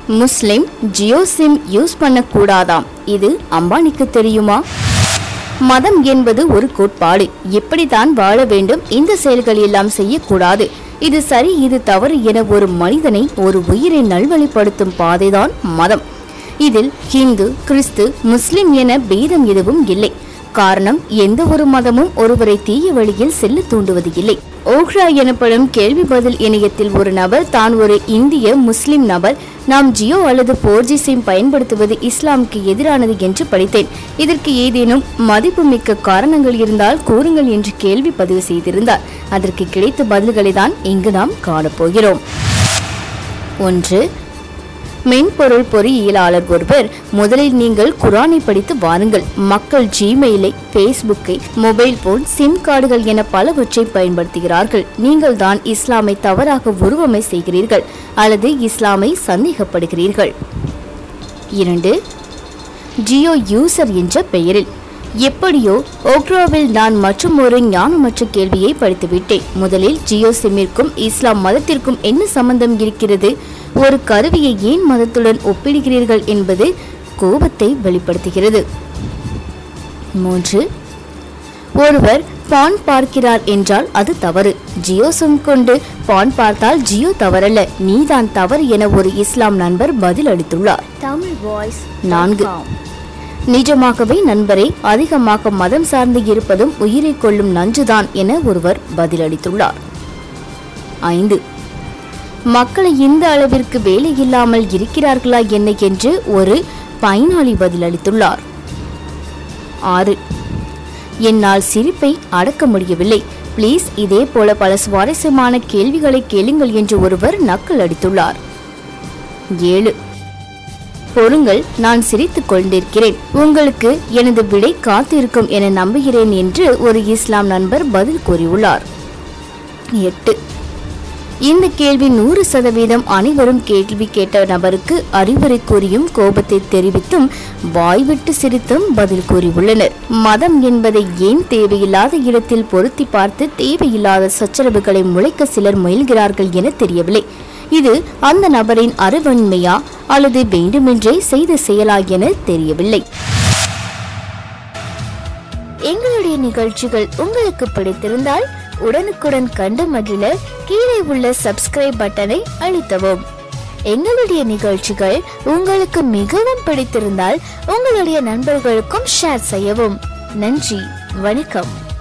முஸ்லிம் Jio SIM use பண்ணக்கூடாதாம். இது அம்பானிக்கு தெரியுமா? மதம் என்பது ஒரு கோட்பாடு. எப்படித்தான் வாழ வேண்டும், இந்த செயல்கள் எல்லாம் செய்யக்கூடாது, இது சரி இது தவறு என ஒரு மனிதனை, ஒரு உயிரை நல்வழிப்படுத்தும் பாதைதான் மதம். இதில் ஹிந்து, கிறிஸ்து, முஸ்லிம் என பேதம் எதுவும் இல்லை. காரணம், எந்த ஒரு மதமும் ஒருவரை தீய வழியில் செல்ல தூண்டுவது இல்லை. ஓக்ரா எனப்படும் கேள்வி பதில் இணையத்தில் ஒரு நபர் தான் ஒரு இந்திய முஸ்லிம் நபர், நாம் ஜியோ அல்லது 4G சிம் பயன்படுத்துவது இஸ்லாமுக்கு எதிரானது என்று படித்தேன். இதற்கு ஏதேனும் மதிப்புமிக்க காரணங்கள் இருந்தால் கூறுங்கள் என்று கேள்வி பதிவு செய்திருந்தார். அதற்கு கிடைத்த பதில்களை தான் இங்கு நாம் காணப்போகிறோம். 1. மென்பொருள் பொறியியலாளர் ஒருவர், முதலில் நீங்கள் குரானை படித்து வாருங்கள். மக்கள் ஜிமெயிலை, பேஸ்புக்கை, மொபைல் போன், சிம் கார்டுகள் என பலவற்றை பயன்படுத்துகிறார்கள். நீங்கள் தான் இஸ்லாமை தவறாக உருவமை செய்கிறீர்கள் அல்லது இஸ்லாமை சந்தேகப்படுகிறீர்கள். 2. ஜியோ யூசர் என்ற பெயரில். எப்படியோ ஓக்ராவில் நான் மற்றும் ஒரு ஞானமற்ற கேள்வியை படித்துவிட்டேன். முதலில் ஜியோ சிம்மிற்கும் இஸ்லாம் மதத்திற்கும் என்ன சம்பந்தம் இருக்கிறது? ஒரு கருவியை ஏன் மதத்துடன் ஒப்பிடுகிறீர்கள் என்பது கோபத்தை வெளிப்படுத்துகிறது. 3. ஒருவர் பான் பார்க்கிறார் என்றால் அது தவறு. ஜியோ சிம் கொண்டு பான் பார்த்தால் ஜியோ தவறல்ல, நீதான் தவறு என ஒரு இஸ்லாம் நண்பர் பதில் அளித்துள்ளார். 4. நிஜமாகவே நண்பரை, அதிகமாக மதம் சார்ந்து இருப்பதும் உயிரை கொள்ளும் நஞ்சுதான் என ஒருவர் பதிலளித்துள்ளார். 5. மக்களை இந்த அளவிற்கு வேலை இல்லாமல் இருக்கிறார்களா என்ன என்று ஒரு பயனாளி பதிலளித்துள்ளார். 6. என்னால் சிரிப்பை அடக்க முடியவில்லை, பிளீஸ் இதே போல பல சுவாரஸ்யமான கேள்விகளை கேளுங்கள் என்று ஒருவர் நக்கல் அடித்துள்ளார். 7. பொறுங்கள், நான் சிரித்துக் கொண்டிருக்கிறேன், உங்களுக்கு எனது விடை காத்திருக்கும் என நம்புகிறேன் என்று ஒரு இஸ்லாம் நண்பர் பதில் கூறியுள்ளார். 8. இந்த கேள்வி 100% அனைவரும் கேள்வி கேட்ட நபருக்கு அறிவுரை கூறியும் கோபத்தை தெரிவித்தும் வாய்விட்டு சிரித்தும் பதில் கூறியுள்ளனர். மதம் என்பதை ஏன் தேவையில்லாத இடத்தில் பொருத்தி பார்த்து தேவையில்லாத சச்சரவுகளை முளைக்க சிலர் முயல்கிறார்கள் என தெரியவில்லை. இது அந்த நபரின் அறிவன்மையா அல்லது வேண்டுமென்றே செய்த செயலா என தெரியவில்லை. எங்களுடைய நிகழ்ச்சிகள் உங்களுக்கு பிடித்திருந்தால் உடனுக்குடன் கண்டு மகிழ கீழே உள்ள சப்ஸ்கிரைப் பட்டனை அழுத்தவும். எங்களுடைய நிகழ்ச்சிகள் உங்களுக்கு மிகவும் பிடித்திருந்தால் உங்களுடைய நண்பர்களுக்கும் ஷேர் செய்யவும். நன்றி, வணக்கம்.